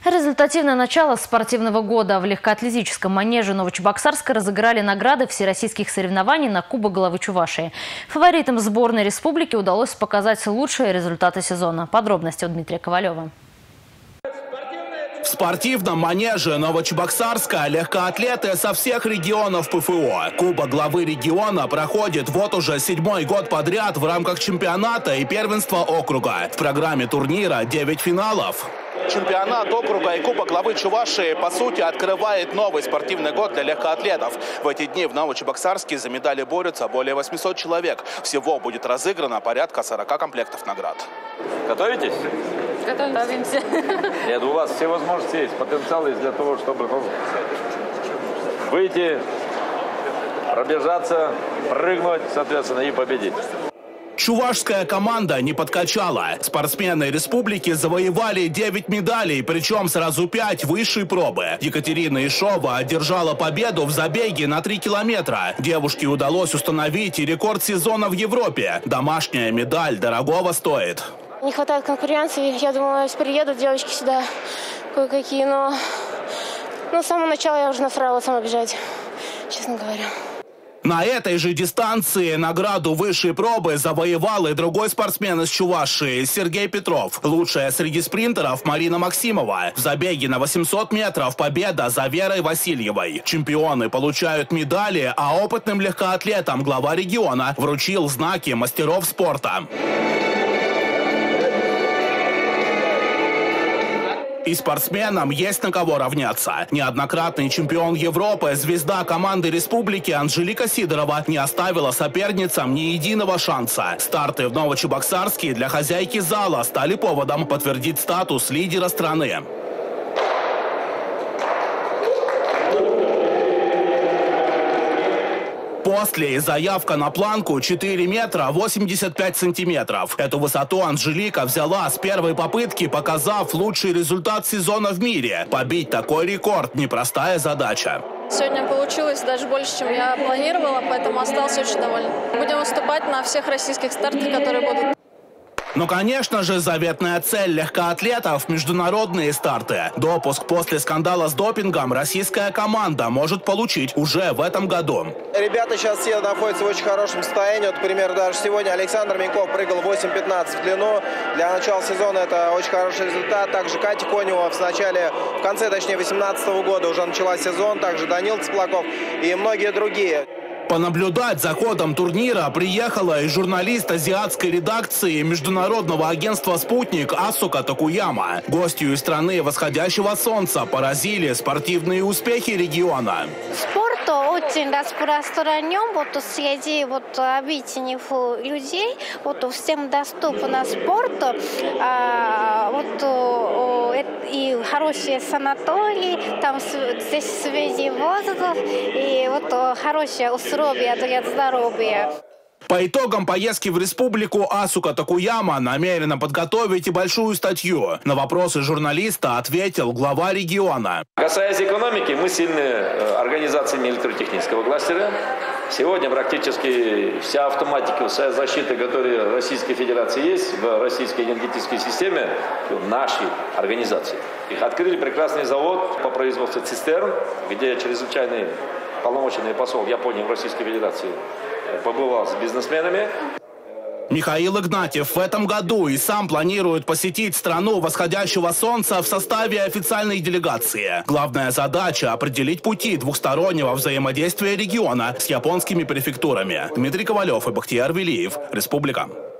Результативное начало спортивного года. В легкоатлетическом манеже Новочебоксарска разыграли награды всероссийских соревнований на Кубок главы Чувашии. Фаворитам сборной республики удалось показать лучшие результаты сезона. Подробности у Дмитрия Ковалева. В спортивном манеже Новочебоксарска легкоатлеты со всех регионов ПФО. Кубок главы региона проходит вот уже 7-й год подряд в рамках чемпионата и первенства округа. В программе турнира 9 финалов. Чемпионат округа и Кубок главы Чувашии, по сути, открывает новый спортивный год для легкоатлетов. В эти дни в Новочебоксарске за медали борются более 800 человек. Всего будет разыграно порядка 40 комплектов наград. Готовитесь? Готовимся. Нет, у вас все возможности есть, потенциал есть для того, чтобы выйти, пробежаться, прыгнуть, соответственно, и победить. Чувашская команда не подкачала. Спортсмены республики завоевали 9 медалей, причем сразу 5 высшей пробы. Екатерина Ишова одержала победу в забеге на 3 километра. Девушке удалось установить и рекорд сезона в Европе. Домашняя медаль дорогого стоит. Не хватает конкуренции. Я думала, приедут девочки сюда кое-какие, но с самого начала я уже настраивалась сама бежать, честно говоря. На этой же дистанции награду высшей пробы завоевал и другой спортсмен из Чувашии Сергей Петров. Лучшая среди спринтеров Марина Максимова. В забеге на 800 метров победа за Верой Васильевой. Чемпионы получают медали, а опытным легкоатлетам глава региона вручил знаки мастеров спорта. И спортсменам есть на кого равняться. Неоднократный чемпион Европы, звезда команды республики Анжелика Сидорова не оставила соперницам ни единого шанса. Старты в Новочебоксарске для хозяйки зала стали поводом подтвердить статус лидера страны. После заявка на планку 4 метра 85 сантиметров. Эту высоту Анжелика взяла с первой попытки, показав лучший результат сезона в мире. Побить такой рекорд – непростая задача. Сегодня получилось даже больше, чем я планировала, поэтому осталась очень довольна. Будем выступать на всех российских стартах, которые будут. Но, конечно же, заветная цель легкоатлетов – международные старты. Допуск после скандала с допингом российская команда может получить уже в этом году. Ребята сейчас все находятся в очень хорошем состоянии. Вот, например, даже сегодня Александр Миньков прыгал 8.15 в длину. Для начала сезона это очень хороший результат. Также Катя Конева в конце 2018 года уже начала сезон. Также Данил Цыплаков и многие другие. Понаблюдать за ходом турнира приехала и журналист азиатской редакции международного агентства «Спутник» Асука Такуяма. Гостью из страны восходящего солнца поразили спортивные успехи региона. Спорт очень распространен среди обычных людей. Всем доступен спорт. И хорошие санатории, там здесь свежий воздух и хорошие условия для здоровья. По итогам поездки в республику Асука Такуяма намерена подготовить и большую статью. На вопросы журналиста ответил глава региона. Касаясь экономики, мы сильные организациями электротехнического кластера. Сегодня практически вся автоматика, вся защита, которая в Российской Федерации есть, в российской энергетической системе, в нашей организации. Их открыли прекрасный завод по производству цистерн, где чрезвычайный полномоченный посол Японии в Российской Федерации побывал с бизнесменами. Михаил Игнатьев в этом году и сам планирует посетить страну восходящего солнца в составе официальной делегации. Главная задача – определить пути двухстороннего взаимодействия региона с японскими префектурами. Дмитрий Ковалев и Бахтияр Велиев. Республика.